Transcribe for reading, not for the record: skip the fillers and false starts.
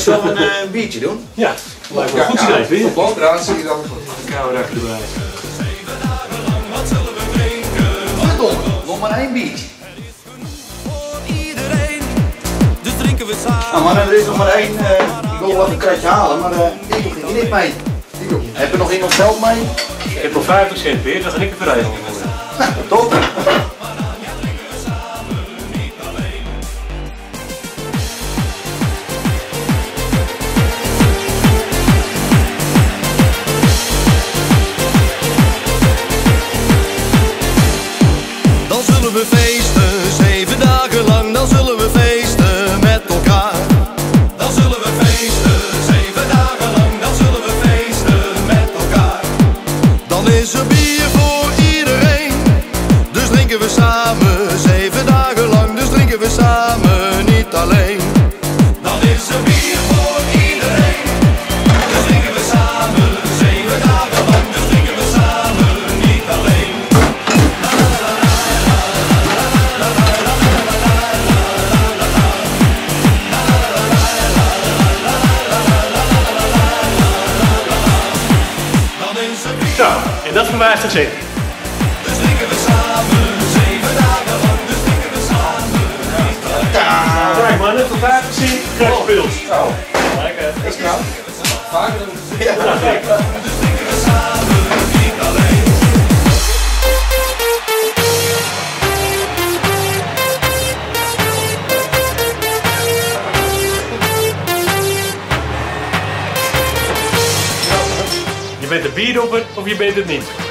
Zullen we een biertje doen? Ja, lijkt me een goed idee, vind je? Blauwdraad zie je dan. Een koude dag erbij. Verdomme, nog maar één biertje. Nou man, er is nog maar één. Ik wil wel een kratje halen, maar ik heb geen knip mee. Heb er nog iemand geld mee? Ik heb nog 50 cent weer, dan ga ik even regelen. Nou, top. Dan zullen we feesten, 7 dagen lang, dan zullen we feesten met elkaar. Dan zullen we feesten, 7 dagen lang, dan zullen we feesten met elkaar. Dan is er bier voor iedereen, dus drinken we samen, 7 dagen lang, dus drinken we samen, niet alleen. Dan is er bier voor iedereen, dus drinken we samen, 7 dagen lang, dus drinken we samen, niet alleen. Zo, en dat voor 50 cent. Dus drinken we samen, 7 dagen lang, dus drinken we samen. Kijk man, net voor 50 cent krijg je pils. Oh, Lekker. dat is knap. Vaker doen. Dus drinken we samen, niet alleen. Je bent een bierdopper of je bent het niet.